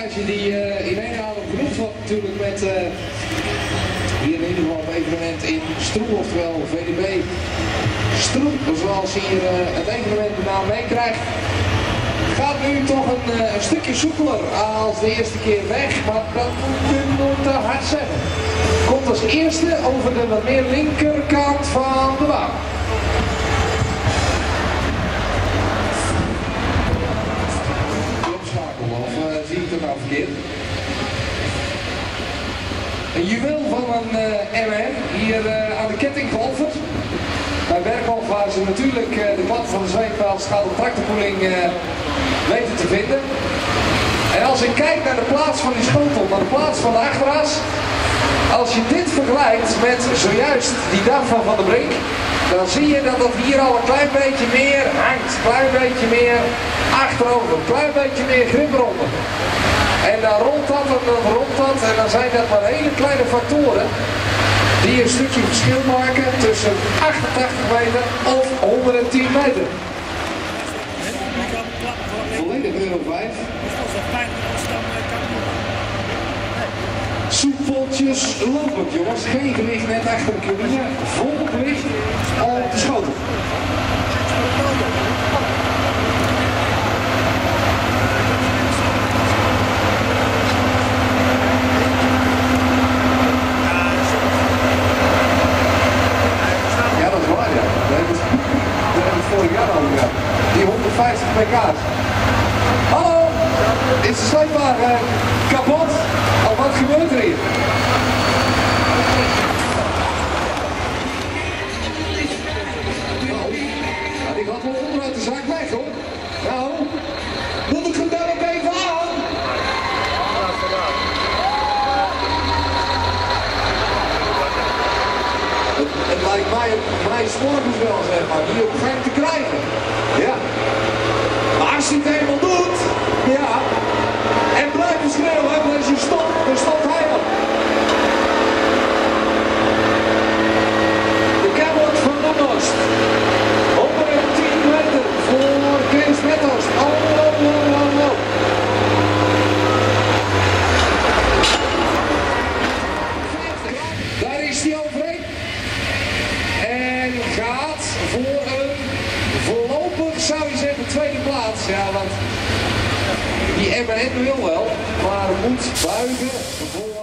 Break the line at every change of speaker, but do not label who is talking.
prijsje die in één adem genoemd wordt natuurlijk met hier in ieder geval een evenement in Stroe, oftewel VDB Stroe, zoals hier het evenement de naam meekrijgt. Gaat nu toch een stukje soepeler als de eerste keer weg, maar dat moet u nooit te hard zeggen. Komt als eerste over de wat meer linkerkant van de baan. Zie ik het nou verkeerd? Een juweel van een MN hier aan de ketting geofferd. Bij Berghoff waar ze natuurlijk de klap van de zweepveld schade tractorpoeling weten te vinden. En als ik kijk naar de plaats van die schotel, naar de plaats van de achteras. Als je dit vergelijkt met zojuist die dag van Van der Brink, dan zie je dat het hier al een klein beetje meer hangt, een klein beetje meer achterover, een klein beetje meer grip eronder. En dan rolt dat en dan rolt dat en dan zijn dat maar hele kleine factoren die een stukje verschil maken tussen 88 meter of 110 meter. Volledig euro 5. Soepeltjes lopend jongens, geen gewicht net achter de cabine, vol gewicht op de schotel. Ja, dat is waar, ja. Dat hebben we vorig jaar al gedaan. Die 150 pk's. Hallo, is de sleepwagen kapot? Of wat gebeurt er hier? Nou, die gaat wel onderuit de zak weg hoor. Nou, moet ik hem daar ook even aan? Het lijkt mij 's morgens wel zeg maar, die op gang te krijgen. Ja. Maar als hij het eenmaal doet, ja, en blijft schreeuwen, en als je stopt, dan stopt hij op. De Cabot van Noordoost. 110 meter voor Chris Wethorst. Oh. Daar is hij overheen. En gaat voor een voorlopig, zou je zeggen, tweede plaats. Ja, want die MN wil wel, maar moet buigen voor